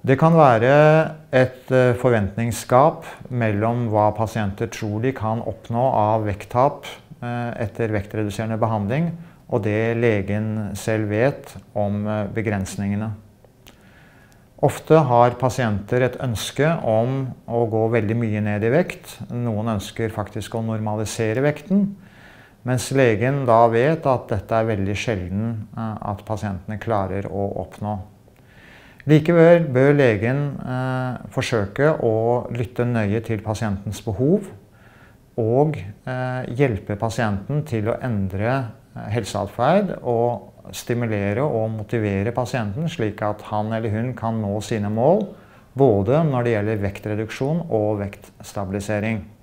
Det kan være et forventningsgap mellom hva pasienter tror de kan oppnå av vekttap etter vektreduserende behandling, og det legen selv vet om begrensningene. Ofte har pasienter et ønske om å gå veldig mye ned i vekt. Noen ønsker faktisk å normalisere vekten, mens legen da vet at dette er veldig sjelden at pasientene klarer å oppnå. Likevel bør legen forsøke å lytte nøye til pasientens behov og hjelpe pasienten til å endre helseatferd og stimulere og motivere pasienten slik at han eller hun kan nå sine mål, både når det gjelder vektreduksjon og vektstabilisering.